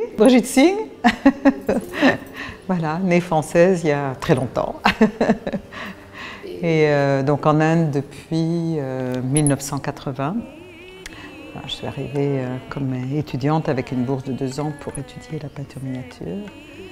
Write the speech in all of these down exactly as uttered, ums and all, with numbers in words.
Brigitte Singh, voilà, née française il y a très longtemps. Et euh, donc en Inde depuis euh, mille neuf cent quatre-vingts. Alors, je suis arrivée euh, comme étudiante avec une bourse de deux ans pour étudier la peinture miniature.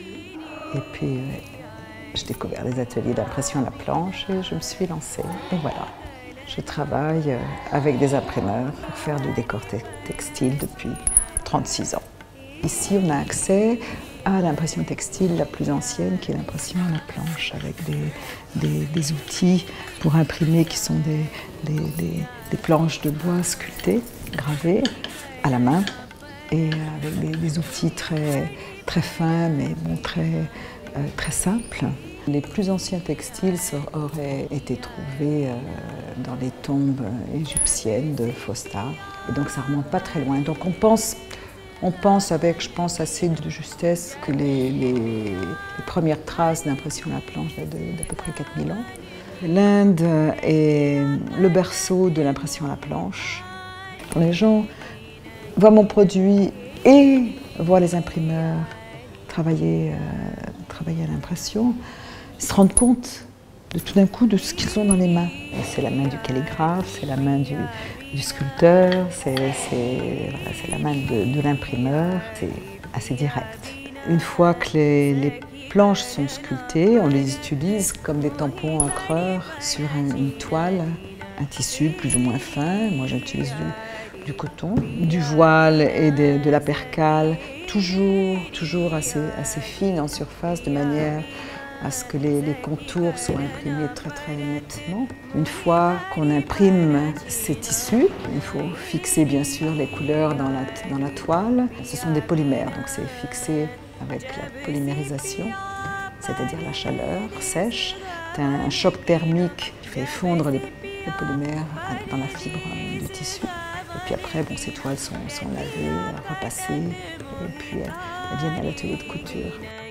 Et puis euh, j'ai découvert les ateliers d'impression à la planche et je me suis lancée. Et voilà, je travaille avec des imprimeurs pour faire du décor textile depuis trente-six ans. Ici, on a accès à l'impression textile la plus ancienne, qui est l'impression à la planche, avec des, des, des outils pour imprimer qui sont des, des, des, des planches de bois sculptées, gravées à la main, et avec des, des outils très, très fins, mais bon, très, euh, très simples. Les plus anciens textiles auraient été trouvés euh, dans les tombes égyptiennes de Fostar, et donc ça remonte pas très loin. Donc on pense On pense avec, je pense, assez de justesse que les, les, les premières traces d'impression à la planche datent d'à peu près quatre mille ans. L'Inde est le berceau de l'impression à la planche. Quand les gens voient mon produit et voient les imprimeurs travailler, euh, travailler à l'impression, ils se rendent compte de tout d'un coup de ce qu'ils ont dans les mains. C'est la main du calligraphe, c'est la main du, du sculpteur, c'est voilà, la main de, de l'imprimeur, c'est assez direct. Une fois que les, les planches sont sculptées, on les utilise comme des tampons encreurs sur un, une toile, un tissu plus ou moins fin. Moi j'utilise du, du coton, du voile et de, de la percale, toujours, toujours assez, assez fine en surface, de manière à ce que les, les contours soient imprimés très très nettement. Une fois qu'on imprime ces tissus, il faut fixer bien sûr les couleurs dans la, dans la toile. Ce sont des polymères, donc c'est fixé avec la polymérisation, c'est-à-dire la chaleur sèche. C'est un, un choc thermique qui fait fondre les, les polymères dans la fibre du tissu. Et puis après, bon, ces toiles sont, sont lavées, repassées, et puis elles viennent à l'atelier de couture.